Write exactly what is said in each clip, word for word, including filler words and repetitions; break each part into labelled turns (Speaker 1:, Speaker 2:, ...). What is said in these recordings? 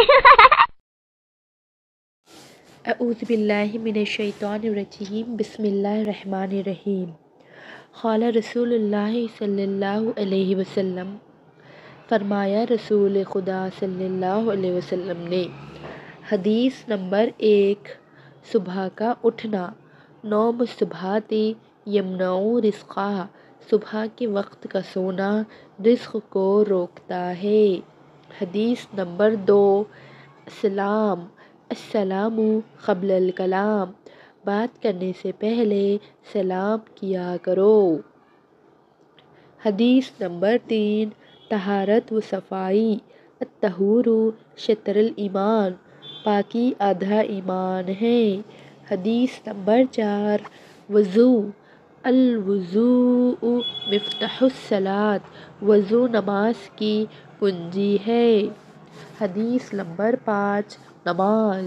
Speaker 1: اعوذ باللہ من الشیطان الرجیم، بسم اللہ الرحمن الرحیم۔ قال رسول اللہ صلی اللہ علیہ وسلم، فرمایا رسول خدا صلی اللہ علیہ وسلم نے۔ حدیث نمبر ایک، صبح کا اٹھنا۔ نوم الصبح یمنع رزقا، صبح کے وقت کا سونا رزق کو روکتا ہے۔ حدیث نمبر دو، سلام السلام قبل الکلام، بات کرنے سے پہلے سلام کیا کرو۔ حدیث نمبر تین، طہارت و صفائی۔ الطہور شطر الایمان، پاکی آدھا ایمان ہے۔ حدیث نمبر چار، وضو۔ الوضوء مفتاح الصلاۃ، وضو نماز کی کنجی ہے۔ حدیث نمبر پانچ، نماز۔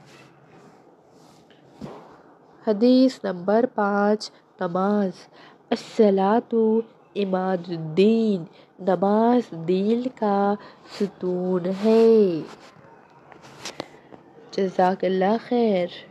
Speaker 1: حدیث نمبر پانچ، نماز۔ الصلاۃ عماد الدین، نماز دین کا ستون ہے۔ جزاک اللہ خیر۔